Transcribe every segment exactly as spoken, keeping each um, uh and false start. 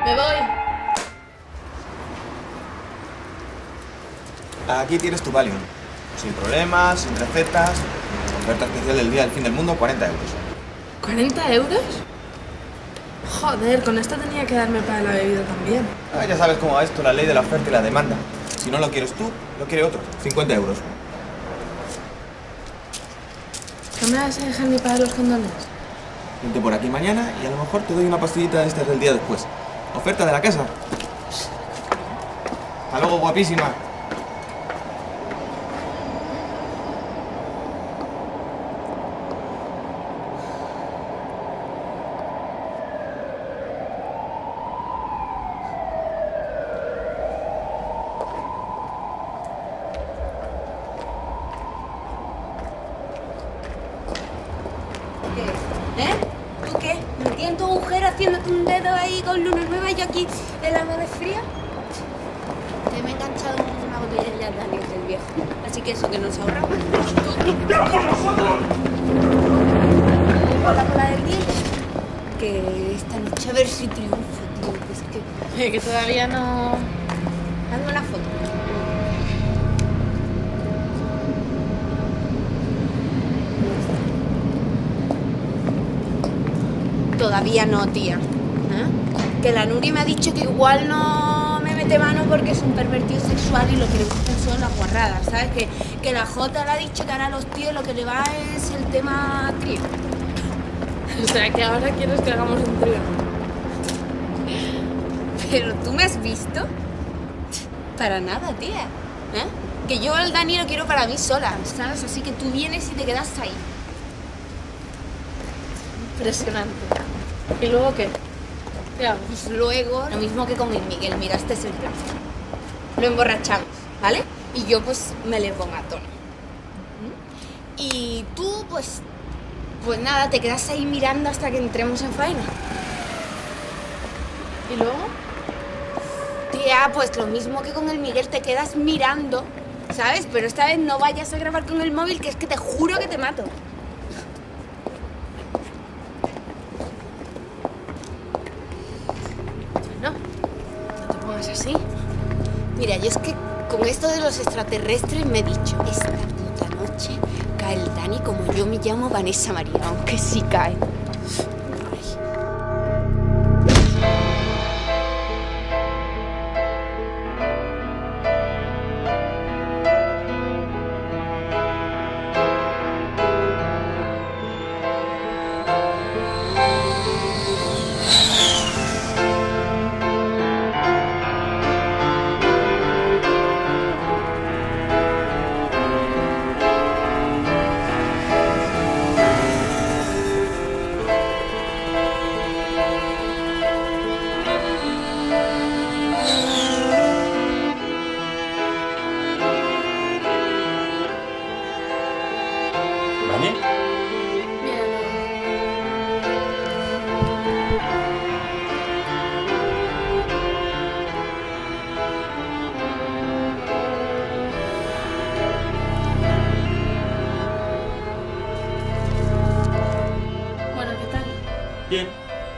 Me voy. Aquí tienes tu Valium. Sin problemas, sin recetas. Oferta especial del día del fin del mundo, cuarenta euros. ¿cuarenta euros? Joder, con esto tenía que darme para la bebida también. Ah, ya sabes cómo va esto, la ley de la oferta y la demanda. Si no lo quieres tú, lo quiere otro. cincuenta euros. ¿No me vas a dejar ni para los condones? Vente por aquí mañana y a lo mejor te doy una pastillita de estas del día después. Oferta de la casa. Hasta luego, guapísima. ¿Eh? ¿Tú qué? ¿Metí en tu agujero haciéndote un dedo ahí con luna nueva y yo aquí helada de fría? Que me he enganchado en una botella de Daniel del viejo. Así que eso que nos ahorramos. Con la cola del día. Que esta noche a ver si triunfo, tío. Que es que... Que todavía no... Hazme una foto. Todavía no, tía. ¿Eh? Que la Nuri me ha dicho que igual no me mete mano porque es un pervertido sexual y lo que le gustan son las guarradas, ¿sabes? Que, que la Jota le ha dicho que ahora a los tíos lo que le va es el tema trío. O sea, que ahora quieres que hagamos un trío. Pero tú me has visto. Para nada, tía. ¿Eh? Que yo al Dani lo quiero para mí sola, ¿sabes? Así que tú vienes y te quedas ahí. Impresionante. ¿Y luego qué? ¿Qué hago? Pues luego, lo mismo que con el Miguel, mira, este es el plan. Lo emborrachamos, ¿vale? Y yo pues me le pongo a tono. Y tú pues, pues nada, te quedas ahí mirando hasta que entremos en faena. ¿Y luego? Tía, pues lo mismo que con el Miguel, te quedas mirando, ¿sabes? Pero esta vez no vayas a grabar con el móvil, que es que te juro que te mato. No, no te pongas así. Mira, yo es que con esto de los extraterrestres me he dicho, esta puta noche cae el Dani como yo me llamo Vanessa María, aunque sí cae. ¿Vale? Mira, no. Bueno, ¿qué tal? Bien.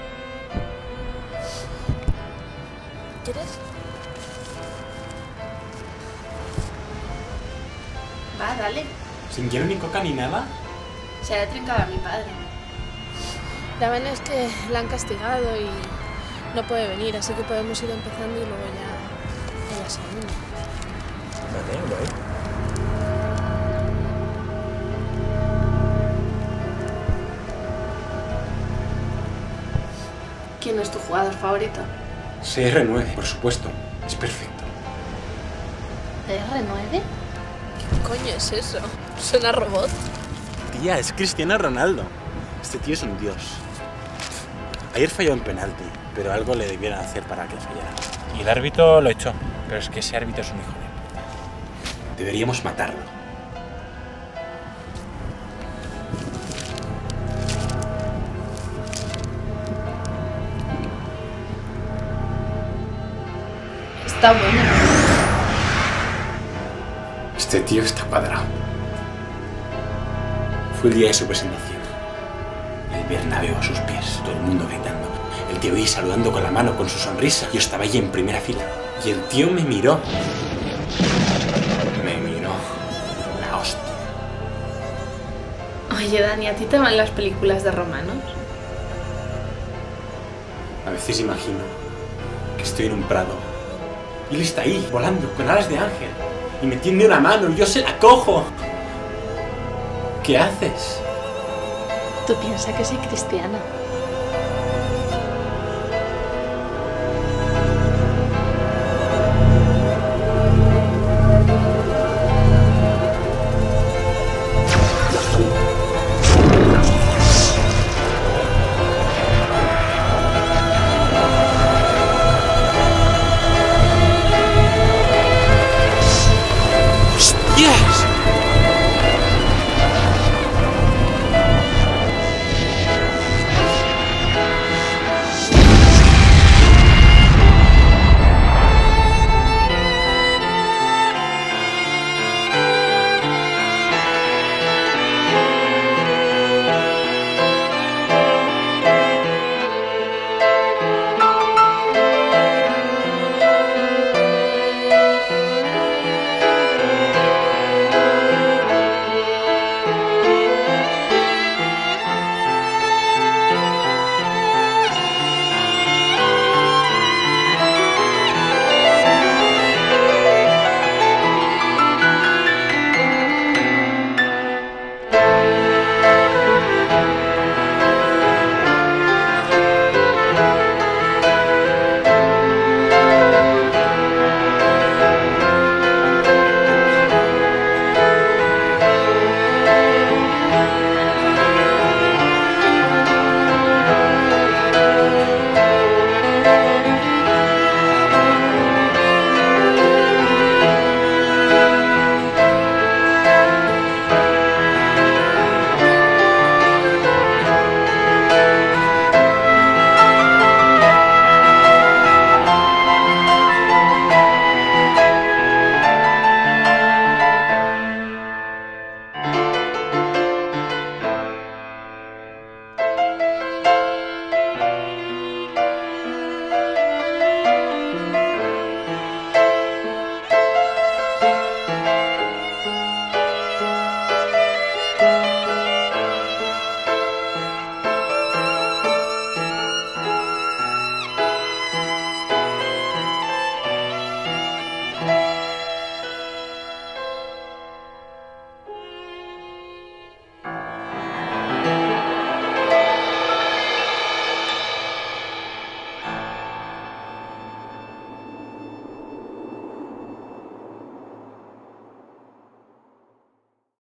¿Quieres? Va, dale. ¿Sin hielo ni coca ni nada? Se le ha trincado a mi padre. La verdad es que la han castigado y no puede venir, así que podemos ir empezando y luego ya ella se anima. Vale, voy. ¿Quién es tu jugador favorito? C R nueve, por supuesto. Es perfecto. ¿R nueve? ¿Qué coño es eso? ¿Suena robot? Tía, es Cristiano Ronaldo. Este tío es un dios. Ayer falló en penalti, pero algo le debieron hacer para que fallara. Y el árbitro lo echó, pero es que ese árbitro es un hijo de puta. Deberíamos matarlo. Está bueno. Este tío está cuadrado. Fue el día de su presentación. El Bernabéu a sus pies, todo el mundo gritando: El tío ahí saludando con la mano, con su sonrisa. Yo estaba ahí en primera fila. Y el tío me miró. Me miró. La hostia. Oye, Dani, ¿a ti te van las películas de romanos? A veces imagino que estoy en un prado. Y él está ahí, volando, con alas de ángel. Y me tiende una mano y yo se la cojo. ¿Qué haces? Tú piensas que soy cristiana.